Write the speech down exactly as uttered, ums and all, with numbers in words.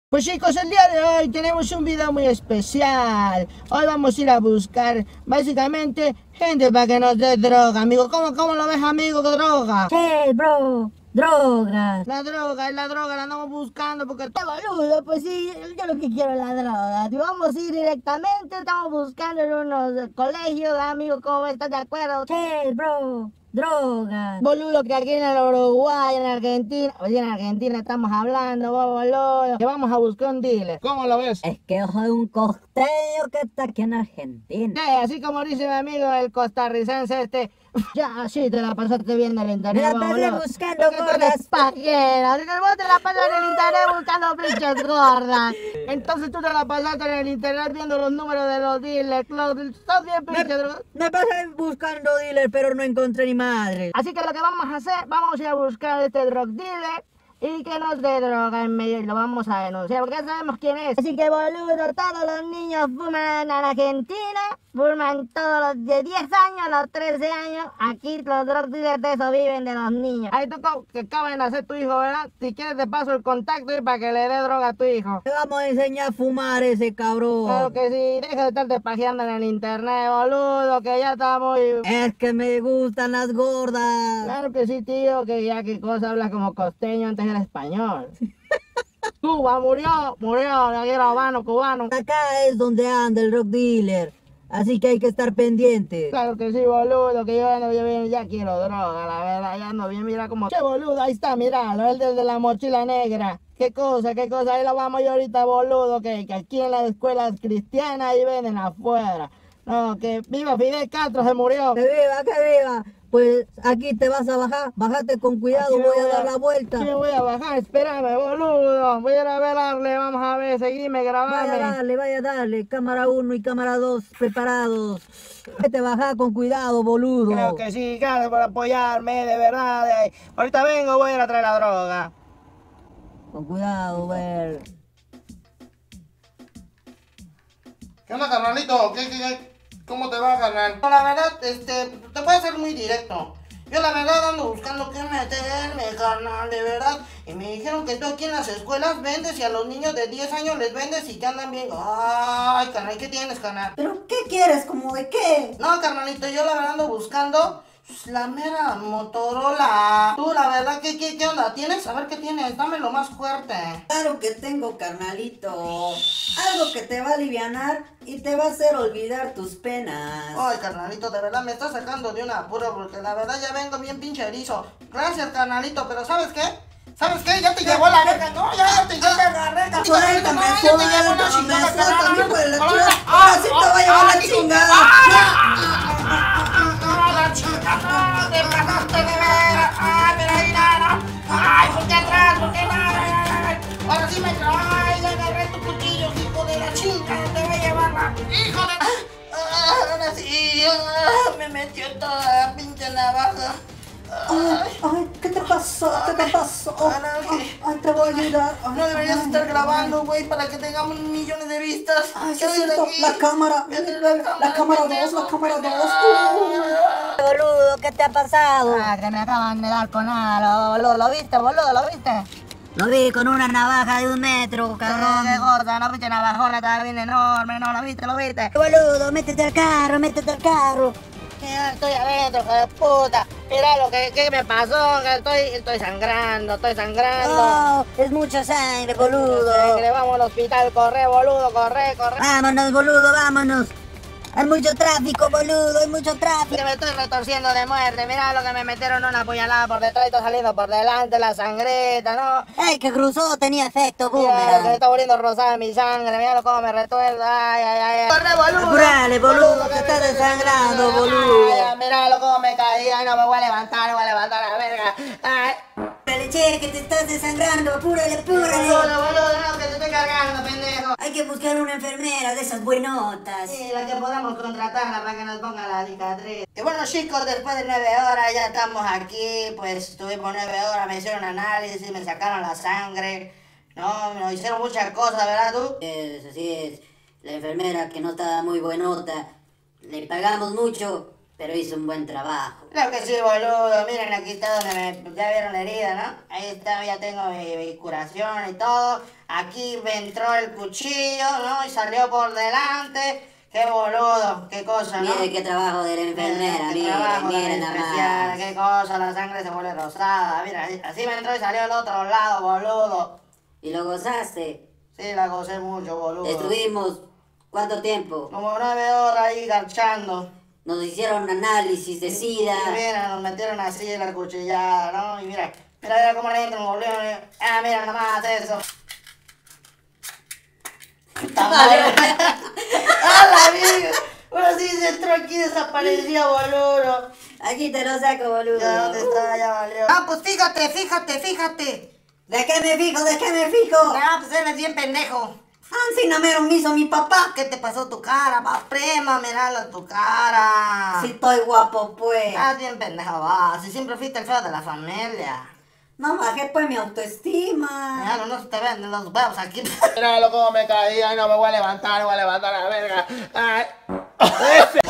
Pues chicos, el día de hoy tenemos un video muy especial. Hoy vamos a ir a buscar básicamente gente para que nos dé droga, amigo. ¿Cómo, cómo lo ves, amigo? ¿Qué droga? Che, bro, drogas. La droga, es la droga, la andamos buscando porque... Qué boludo, pues sí, yo lo que quiero es la droga. Si vamos a ir directamente, estamos buscando en unos colegios, amigo, ¿cómo estás de acuerdo? Che, bro, drogas. Boludo, que aquí en el Uruguay, en Argentina, oye, en Argentina estamos hablando, boludo, que vamos a buscar un dealer. ¿Cómo lo ves? Es que yo soy un costeño que está aquí en Argentina. Sí, así como dice mi amigo el costarricense este, ya así te la pasaste viendo el internet. Me la pasé boludo. buscando gordas. Pajera, vos te la pasas en el internet buscando pinches gordas. Entonces tú te la pasaste en el internet viendo los números de los dealers. Los, son bien pinches drogas. Me pasé buscando dealer, pero no encontré ni madre. Así que lo que vamos a hacer, vamos a ir a buscar a este drug dealer y que nos dé droga en medio y lo vamos a denunciar porque ya sabemos quién es. Así que boludo, todos los niños fuman en Argentina, fuman todos los de diez años, los trece años. Aquí los drug dealers de eso viven de los niños. Ahí tú que acaba de nacer tu hijo, ¿verdad? Si quieres te paso el contacto y para que le dé droga a tu hijo. Te vamos a enseñar a fumar ese cabrón. Claro que sí, deja de estarte pajeando en el internet, boludo, que ya está muy... Es que me gustan las gordas. Claro que sí, tío, que ya qué cosa hablas como costeño, antes era español. Cuba murió, murió, aquí era cubano, cubano. Acá es donde anda el rock dealer, así que hay que estar pendiente. Claro que sí, boludo, que yo ando bien, ya quiero droga, la verdad, ya ando bien, mira como... Che, boludo, ahí está, míralo, el del de la mochila negra. Qué cosa, qué cosa, ahí lo vamos yo ahorita, boludo, que, que aquí en las escuelas cristianas ahí venden afuera. No, que viva Fidel Castro, se murió. Que viva, que viva. Pues aquí te vas a bajar, bájate con cuidado, Aquí me voy a dar la vuelta. Aquí me voy a bajar, espérame, boludo. Voy a ir a velarle, vamos a ver, seguime, grabame. Vaya a darle, vaya a darle, cámara uno y cámara dos preparados. Vete a bajar con cuidado, boludo. Creo que sí, gracias por apoyarme, de verdad. eh. Ahorita vengo, voy a ir a traer la droga. Con cuidado, ver. ¿Qué onda, carnalito? ¿Qué, qué, qué? ¿Cómo te va, carnal? No, la verdad, este, te voy a ser muy directo. Yo la verdad ando buscando qué meterme, carnal, de verdad. Y me dijeron que tú aquí en las escuelas vendes y a los niños de diez años les vendes y que andan bien. Ay, carnal, ¿qué tienes, carnal? ¿Pero qué quieres? ¿Cómo de qué? No, carnalito, yo la verdad ando buscando pues, la mera Motorola. Tú, la verdad, ¿qué, qué, qué onda? ¿Tienes? A ver qué tienes, dame lo más fuerte. Claro que tengo, carnalito. Algo que te va a alivianar y te va a hacer olvidar tus penas. Ay, carnalito, de verdad me estás sacando de un apuro porque la verdad ya vengo bien pinche erizo. Gracias, carnalito, pero ¿sabes qué? ¿Sabes qué? Ya te llevó la verga, no, ya te llevó la verga. Suéltame, No, ya te llevó la suéltame, chingada, suéltame, carnal. hijo de la Ah, chingada. ah, Ahora sí te va a llevar la ah, chingada. Ah, la chingada, no, te pasaste de ver. Ay, mira ahí nada. Ay, ¿por qué atrás? ¿Por qué nada? Ahora sí me ay, ya agarré tu cuchillo, hijo de la chingada, te voy a llevar la... ¡Hijo de... Ah, ahora sí, ah, me metió toda la pinche navaja. Ay, ay, ¿qué te pasó? ¿Qué te pasó? Ay, ay, te voy a ayudar. Ay, No deberías ay, estar ay, grabando, güey, para que tengamos millones de vistas. Ay, sí ¿Qué es haces cierto, aquí? la cámara, ¿Qué haces la, la cámara dos, pendejo, la cámara dos. pendejo? Boludo, ¿qué te ha pasado? Ah, que me acaban de dar con algo, boludo. ¿Lo viste, boludo? ¿Lo viste? Lo vi con una navaja de un metro, cabrón. Qué gorda, no viste navajona, estaba bien enorme, no lo viste, lo viste. Boludo, métete al carro, métete al carro. Ya estoy adentro, hijo de puta. Mira lo que, que me pasó, que estoy, estoy sangrando, estoy sangrando. Oh, es mucha sangre, boludo. Sangre, vamos al hospital, corre, boludo, corre, corre. Vámonos, boludo, vámonos. Hay mucho tráfico, boludo, hay mucho tráfico. Que me estoy retorciendo de muerte, mira lo que me metieron una puñalada por detrás y está saliendo por delante la sangreta, ¿no? ¡Ey, que cruzó! Tenía efecto, Mira, que me boomerang. está volviendo rosada mi sangre, mira cómo me retuerzo, ay, ay, ay. ¡Corre, boludo! Apurale, boludo, que te está me- desangrando, boludo. Ay, ay, mira cómo me caí, ay, no me voy a levantar, no voy a levantar a la verga. Ay, Apúrale, che, que te estás desangrando, apúrale, boludo, apúrale. boludo, no, que te estoy cargando, pendejo. Hay que buscar una enfermera de esas buenotas. Sí, la que podamos contratarla para que nos ponga la cicatriz. Y bueno, chicos, después de nueve horas ya estamos aquí, pues estuvimos nueve horas, me hicieron análisis, me sacaron la sangre, no, me hicieron muchas cosas, ¿verdad tú? Es, así es. La enfermera que no está muy buenota. Le pagamos mucho Pero hizo un buen trabajo. Claro que sí, boludo. Miren, aquí está donde me... Ya vieron la herida, ¿no? Ahí está, ya tengo mi, mi curación y todo. Aquí me entró el cuchillo, ¿no? Y salió por delante. Qué boludo, qué cosa, ¿no? Mire qué trabajo de la enfermera, Qué mire, trabajo mire tan nada especial, más. qué cosa, la sangre se vuelve rosada. Mira, así me entró y salió al otro lado, boludo. ¿Y lo gozaste? Sí, la gocé mucho, boludo. Estuvimos, ¿cuánto tiempo? Como nueve horas ahí garchando. Nos hicieron un análisis de Y sida. mira, nos metieron así en la cuchillada, ¿no? Y mira, mira, mira cómo le entran, boludo. Ah, mira nomás eso. ¡A la vida! Ahora sí se entró aquí y desapareció, boludo. Aquí te lo saco, boludo. Ya, ¿dónde está? Ya valió. Ah, pues fíjate, fíjate, fíjate. ¿De qué me fijo? ¿De qué me fijo? Ah, pues eres bien pendejo. Así no me lo hizo mi papá. ¿Qué te pasó tu cara, va, prima? Míralo en tu cara. Si estoy guapo, pues. Ah, bien pendejo, va. Si siempre fuiste el feo de la familia. No bajé pues mi autoestima. Ya no, no se te ven los huevos aquí. Míralo cómo me caí. Ay, no me voy a levantar, no voy a levantar la verga. Ay.